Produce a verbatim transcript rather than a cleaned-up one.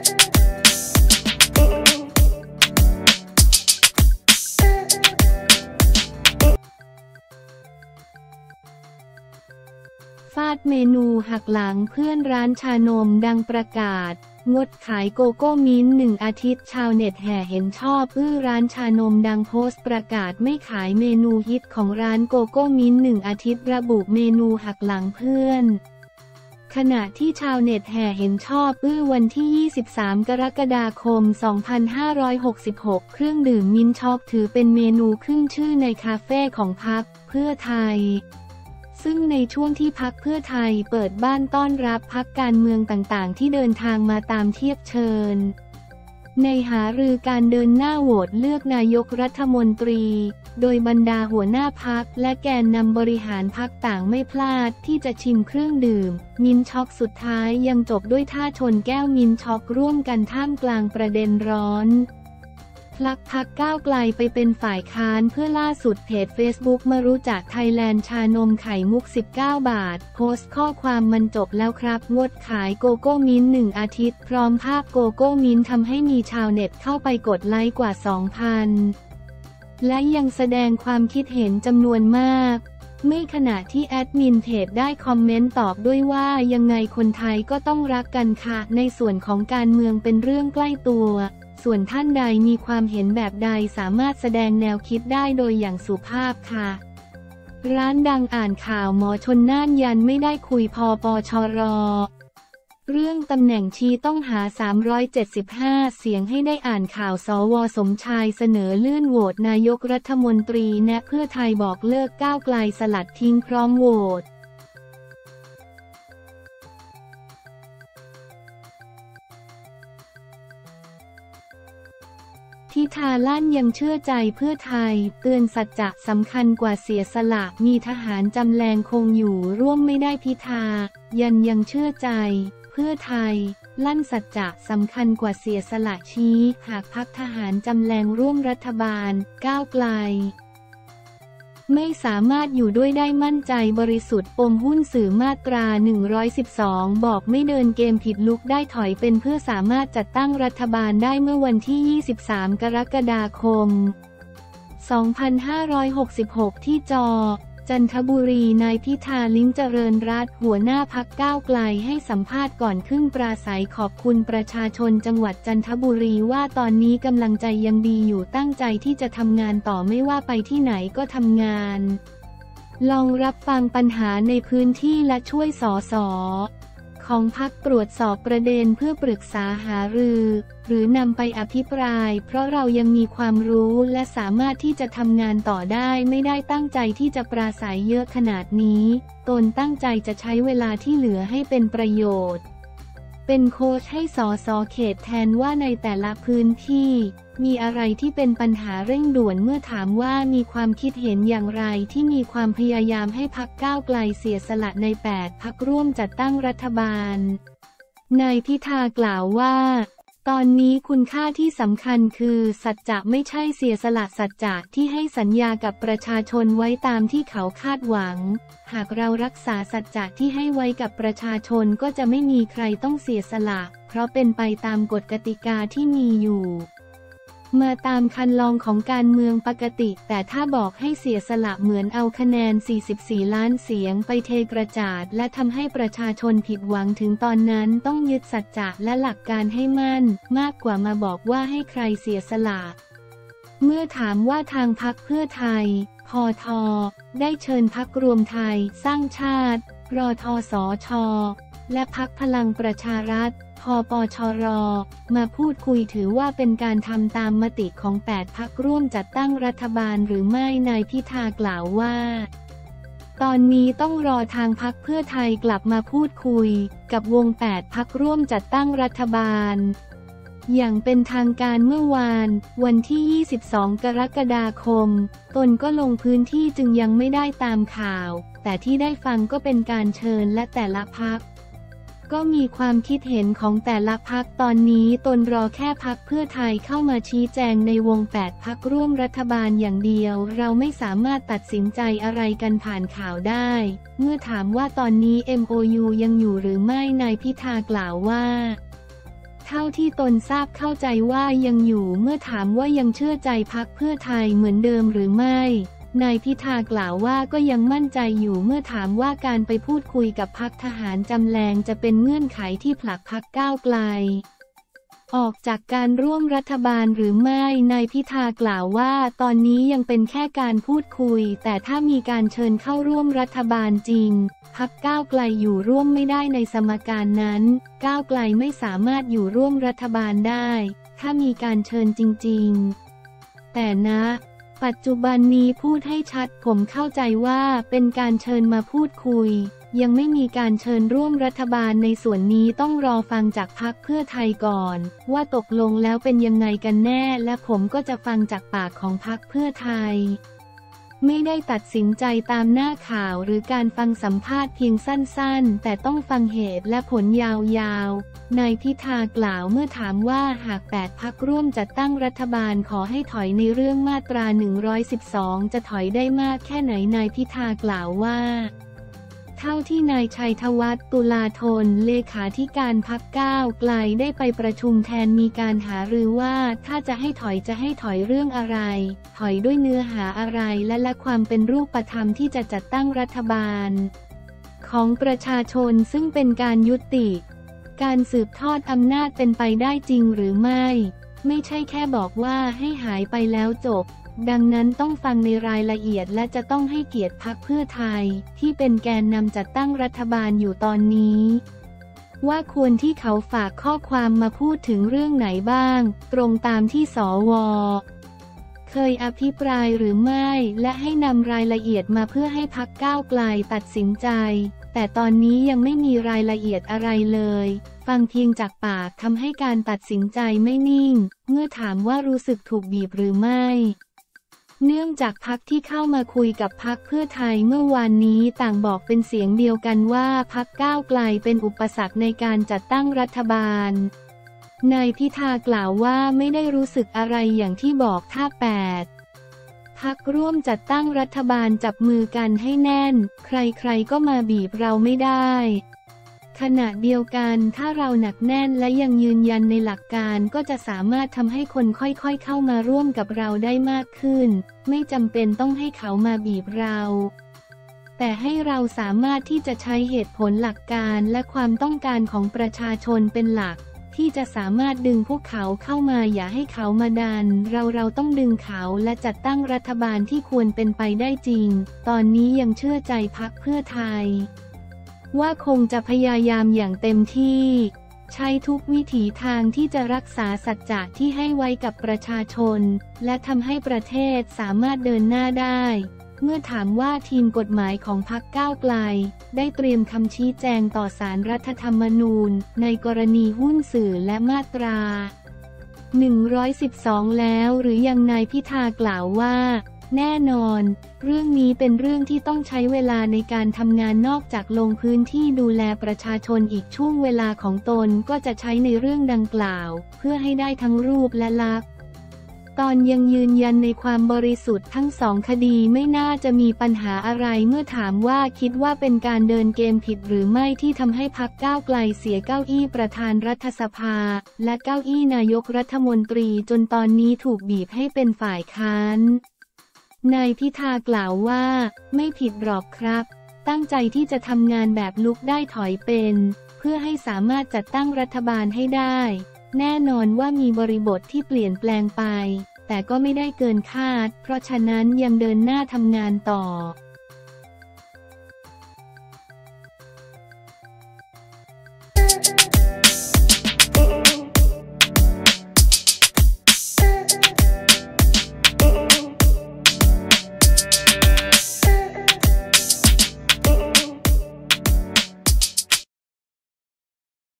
ฟาดเมนูหักหลังเพื่อนร้านชานมดังประกาศงดขายโกโก้มิ้นท์หนึ่งอาทิตย์ชาวเน็ตแห่เห็นชอบอื้อร้านชานมดังโพสต์ประกาศไม่ขายเมนูฮิตของร้านโกโก้มิ้นท์หนึ่งอาทิตย์ระบุเมนูหักหลังเพื่อนขณะที่ชาวเน็ตแห่เห็นชอบอื้อวันที่ยี่สิบสามกรกฎาคมสองพันห้าร้อยหกสิบหกเครื่องดื่มมิ้นท์ช็อกถือเป็นเมนูขึ้นชื่อในคาเฟ่ของพรรคเพื่อไทยซึ่งในช่วงที่พรรคเพื่อไทยเปิดบ้านต้อนรับพรรคการเมืองต่างๆที่เดินทางมาตามเทียบเชิญในหารือการเดินหน้าโหวตเลือกนายกรัฐมนตรีโดยบรรดาหัวหน้าพรรคและแกนนำบริหารพรรคต่างไม่พลาดที่จะชิมเครื่องดื่มมิ้นท์ช็อกสุดท้ายยังจบด้วยท่าชนแก้วมิ้นท์ช็อกร่วมกันท่ามกลางประเด็นร้อนพลักพรรคก้าวไกลไปเป็นฝ่ายค้านเพื่อล่าสุดเพจ เฟซบุ๊ก มารู้จักไทยแลนด์ชานมไข่มุกสิบเก้าบาทโพสต์ข้อความมันจบแล้วครับงดขายโกโก้มิ้นท์หนึ่งอาทิตย์พร้อมภาพโกโก้มิ้นท์ทำให้มีชาวเน็ตเข้าไปกดไลค์กว่า สองพัน และยังแสดงความคิดเห็นจำนวนมากเมื่อขณะที่แอดมินเพจได้คอมเมนต์ตอบด้วยว่ายังไงคนไทยก็ต้องรักกันค่ะในส่วนของการเมืองเป็นเรื่องใกล้ตัวส่วนท่านใดมีความเห็นแบบใดสามารถแสดงแนวคิดได้โดยอย่างสุภาพค่ะร้านดังอ่านข่าวหมอชนน่านยันไม่ได้คุยพปชร.เรื่องตำแหน่งชี้ต้องหาสามร้อยเจ็ดสิบห้าเสียงให้ได้อ่านข่าวสวสมชายเสนอเลื่อนโหวตนายกรัฐมนตรีแนะเพื่อไทยบอกเลิกก้าวไกลสลัดทิ้งพร้อมโหวตพิธาลั่นยังเชื่อใจเพื่อไทยเตือนสัจจะสำคัญกว่าเสียสละมีทหารจำแรงคงอยู่ร่วมไม่ได้พิธายันยังเชื่อใจเพื่อไทยลั่นสัจจะสำคัญกว่าเสียสละชี้หากพรรคทหารจำแรงร่วมรัฐบาลก้าวไกลไม่สามารถอยู่ด้วยได้มั่นใจบริสุทธิ์ปมหุ้นสื่อมาตราหนึ่งร้อยสิบสองบอกไม่เดินเกมผิดลุกได้ถอยเป็นเพื่อสามารถจัดตั้งรัฐบาลได้เมื่อวันที่ยี่สิบสามกรกฎาคมสองพันห้าร้อยหกสิบหกที่จอจันทบุรีนายพิธาลิ้มเจริญรัตน์หัวหน้าพรรคก้าวไกลให้สัมภาษณ์ก่อนขึ้นปราศรัยขอบคุณประชาชนจังหวัดจันทบุรีว่าตอนนี้กำลังใจยังดีอยู่ตั้งใจที่จะทำงานต่อไม่ว่าไปที่ไหนก็ทำงานลองรับฟังปัญหาในพื้นที่และช่วยสสของพรรคตรวจสอบประเด็นเพื่อปรึกษาหารือหรือนำไปอภิปรายเพราะเรายังมีความรู้และสามารถที่จะทำงานต่อได้ไม่ได้ตั้งใจที่จะปราศัยเยอะขนาดนี้ตนตั้งใจจะใช้เวลาที่เหลือให้เป็นประโยชน์เป็นโค้ชให้สสเขตแทนว่าในแต่ละพื้นที่มีอะไรที่เป็นปัญหาเร่งด่วนเมื่อถามว่ามีความคิดเห็นอย่างไรที่มีความพยายามให้พรรคก้าวไกลเสียสละในแปดพรรคร่วมจัดตั้งรัฐบาลนายพิธากล่าวว่าตอนนี้คุณค่าที่สำคัญคือสัจจะไม่ใช่เสียสละสัจจะที่ให้สัญญากับประชาชนไว้ตามที่เขาคาดหวังหากเรารักษาสัจจะที่ให้ไว้กับประชาชนก็จะไม่มีใครต้องเสียสละเพราะเป็นไปตามกฎกติกาที่มีอยู่มาตามคันลองของการเมืองปกติแต่ถ้าบอกให้เสียสละเหมือนเอาคะแนนสี่สิบสี่ล้านเสียงไปเทกระจาดและทำให้ประชาชนผิดหวังถึงตอนนั้นต้องยึดสัจจะและหลักการให้มั่นมากกว่ามาบอกว่าให้ใครเสียสละเมื่อถามว่าทางพรรคเพื่อไทยพท.ได้เชิญพรรครวมไทยสร้างชาติรทสช.และพรรคพลังประชารัฐพปชร.มาพูดคุยถือว่าเป็นการทำตามมติของแปดพรรคร่วมจัดตั้งรัฐบาลหรือไม่นายพิธากล่าวว่าตอนนี้ต้องรอทางพรรคเพื่อไทยกลับมาพูดคุยกับวงแปดพรรคร่วมจัดตั้งรัฐบาลอย่างเป็นทางการเมื่อวานวันที่ยี่สิบสองกรกฎาคมตนก็ลงพื้นที่จึงยังไม่ได้ตามข่าวแต่ที่ได้ฟังก็เป็นการเชิญและแต่ละพรรคก็มีความคิดเห็นของแต่ละพรรคตอนนี้ตนรอแค่พรรคเพื่อไทยเข้ามาชี้แจงในวงแปดพรรคร่วมรัฐบาลอย่างเดียวเราไม่สามารถตัดสินใจอะไรกันผ่านข่าวได้เมื่อถามว่าตอนนี้ เอ็ม โอ ยู ยังอยู่หรือไม่นายพิธากล่าวว่าเท่าที่ตนทราบเข้าใจว่ายังอยู่เมื่อถามว่ายังเชื่อใจพรรคเพื่อไทยเหมือนเดิมหรือไม่นายพิธากล่าวว่าก็ยังมั่นใจอยู่เมื่อถามว่าการไปพูดคุยกับพรรคทหารจำแรงจะเป็นเงื่อนไขที่ผลักพรรคก้าวไกลออกจากการร่วมรัฐบาลหรือไม่นายพิธากล่าวว่าตอนนี้ยังเป็นแค่การพูดคุยแต่ถ้ามีการเชิญเข้าร่วมรัฐบาลจริงพรรคก้าวไกลอยู่ร่วมไม่ได้ในสมการนั้นก้าวไกลไม่สามารถอยู่ร่วมรัฐบาลได้ถ้ามีการเชิญจริงๆแต่นะปัจจุบันนี้พูดให้ชัดผมเข้าใจว่าเป็นการเชิญมาพูดคุยยังไม่มีการเชิญร่วมรัฐบาลในส่วนนี้ต้องรอฟังจากพรรคเพื่อไทยก่อนว่าตกลงแล้วเป็นยังไงกันแน่และผมก็จะฟังจากปากของพรรคเพื่อไทยไม่ได้ตัดสินใจตามหน้าข่าวหรือการฟังสัมภาษณ์เพียงสั้นๆแต่ต้องฟังเหตุและผลยาวๆนายพิธากล่าวเมื่อถามว่าหากแปดพรรคร่วมจัดตั้งรัฐบาลขอให้ถอยในเรื่องมาตราหนึ่งร้อยสิบสองจะถอยได้มากแค่ไหนนายพิธากล่าวว่าเท่าที่นายชัยธวัฒน์ตุลาธนเลขาธิการพรรคก้าวไกลได้ไปประชุมแทนมีการหารือว่าถ้าจะให้ถอยจะให้ถอยเรื่องอะไรถอยด้วยเนื้อหาอะไรและและความเป็นรูปธรรมที่จะจัดตั้งรัฐบาลของประชาชนซึ่งเป็นการยุติการสืบทอดอำนาจเป็นไปได้จริงหรือไม่ไม่ใช่แค่บอกว่าให้หายไปแล้วจบดังนั้นต้องฟังในรายละเอียดและจะต้องให้เกียรติพรรคเพื่อไทยที่เป็นแกนนำจัดตั้งรัฐบาลอยู่ตอนนี้ว่าควรที่เขาฝากข้อความมาพูดถึงเรื่องไหนบ้างตรงตามที่สวเคยอภิปรายหรือไม่และให้นำรายละเอียดมาเพื่อให้พรรคก้าวไกลตัดสินใจแต่ตอนนี้ยังไม่มีรายละเอียดอะไรเลยฟังเพียงจากปากทำให้การตัดสินใจไม่นิ่งเมื่อถามว่ารู้สึกถูกบีบหรือไม่เนื่องจากพรรคที่เข้ามาคุยกับพรรคเพื่อไทยเมื่อวานนี้ต่างบอกเป็นเสียงเดียวกันว่าพรรคก้าวไกลเป็นอุปสรรคในการจัดตั้งรัฐบาลนายพิธากล่าวว่าไม่ได้รู้สึกอะไรอย่างที่บอกถ้าแปดพรรคร่วมจัดตั้งรัฐบาลจับมือกันให้แน่นใครๆก็มาบีบเราไม่ได้ขณะเดียวกันถ้าเราหนักแน่นและยังยืนยันในหลักการก็จะสามารถทำให้คนค่อยๆเข้ามาร่วมกับเราได้มากขึ้นไม่จำเป็นต้องให้เขามาบีบเราแต่ให้เราสามารถที่จะใช้เหตุผลหลักการและความต้องการของประชาชนเป็นหลักที่จะสามารถดึงพวกเขาเข้ามาอย่าให้เขามาดันเราเราต้องดึงเขาและจัดตั้งรัฐบาลที่ควรเป็นไปได้จริงตอนนี้ยังเชื่อใจพรรคเพื่อไทยว่าคงจะพยายามอย่างเต็มที่ใช้ทุกวิถีทางที่จะรักษาสัจจะที่ให้ไว้กับประชาชนและทำให้ประเทศสามารถเดินหน้าได้เมื่อถามว่าทีมกฎหมายของพรรคก้าวไกลได้เตรียมคำชี้แจงต่อศาลรัฐธรรมนูญในกรณีหุ้นสื่อและมาตราหนึ่งร้อยสิบสองแล้วหรือยังนายพิธากล่าวว่าแน่นอนเรื่องนี้เป็นเรื่องที่ต้องใช้เวลาในการทำงานนอกจากลงพื้นที่ดูแลประชาชนอีกช่วงเวลาของตนก็จะใช้ในเรื่องดังกล่าวเพื่อให้ได้ทั้งรูปและลักษณ์ตอนยังยืนยันในความบริสุทธิ์ทั้งสองคดีไม่น่าจะมีปัญหาอะไรเมื่อถามว่าคิดว่าเป็นการเดินเกมผิดหรือไม่ที่ทำให้พรรคก้าวไกลเสียเก้าอี้ประธานรัฐสภาและเก้าอี้นายกรัฐมนตรีจนตอนนี้ถูกบีบให้เป็นฝ่ายค้านนายพิธากล่าวว่าไม่ผิดหรอกครับตั้งใจที่จะทำงานแบบลุกได้ถอยเป็นเพื่อให้สามารถจัดตั้งรัฐบาลให้ได้แน่นอนว่ามีบริบทที่เปลี่ยนแปลงไปแต่ก็ไม่ได้เกินคาดเพราะฉะนั้นยังเดินหน้าทำงานต่อ